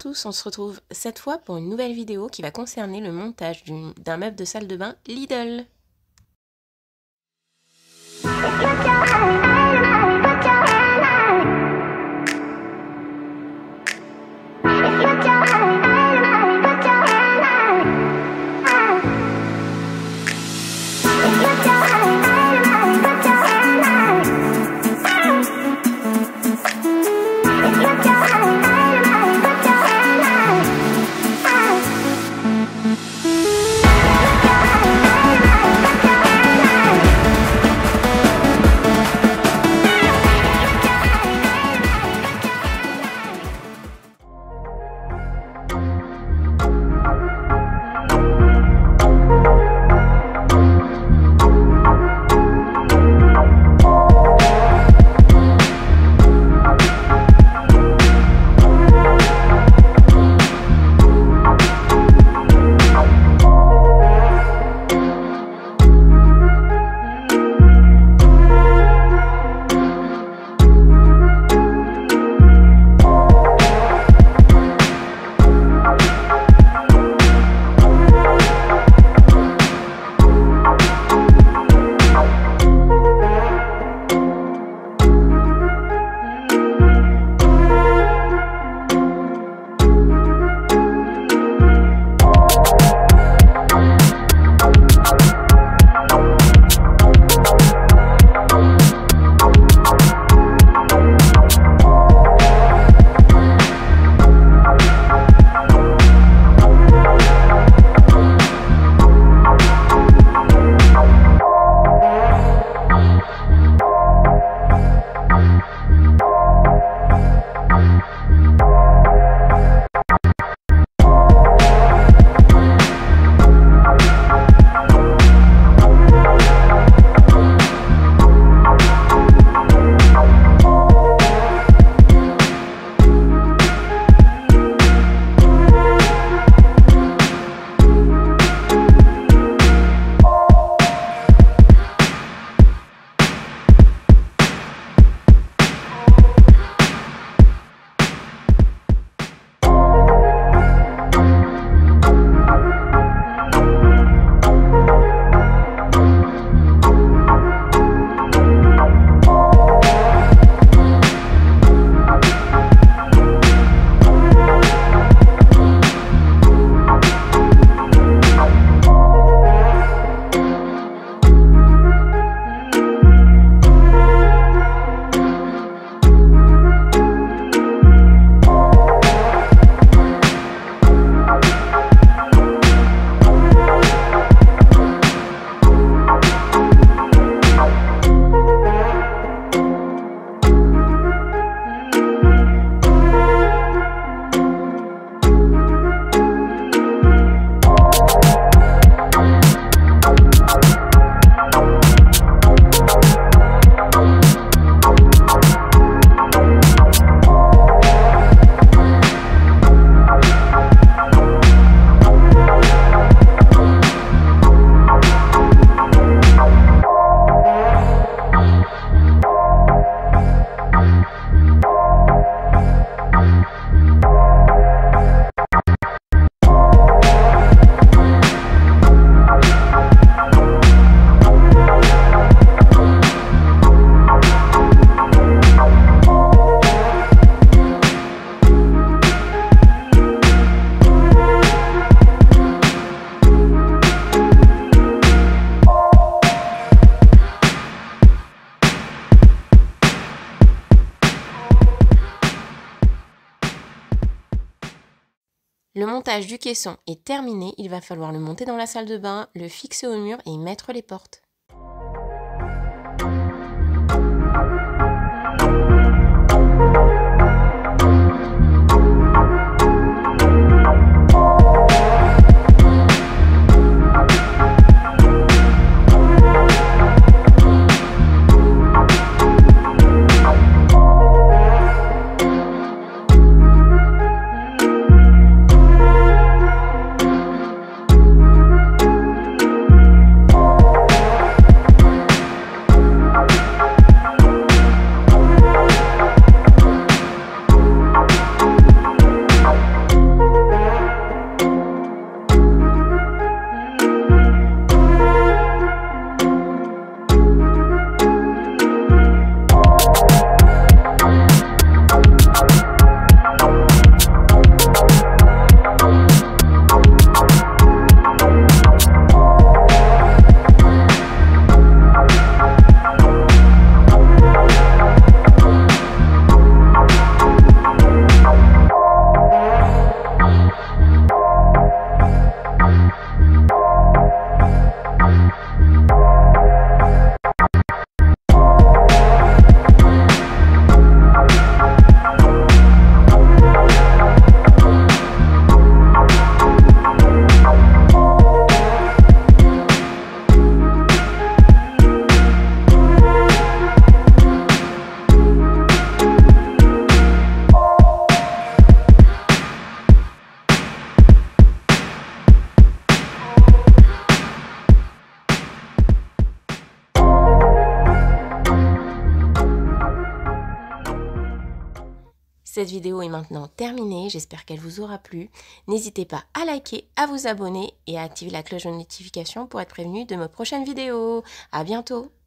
tous, on se retrouve cette fois pour une nouvelle vidéo qui va concerner le montage d'un meuble de salle de bain Lidl. Le montage du caisson est terminé, il va falloir le monter dans la salle de bain, le fixer au mur et mettre les portes. Cette vidéo est maintenant terminée, j'espère qu'elle vous aura plu. N'hésitez pas à liker, à vous abonner et à activer la cloche de notification pour être prévenu de mes prochaines vidéos. À bientôt!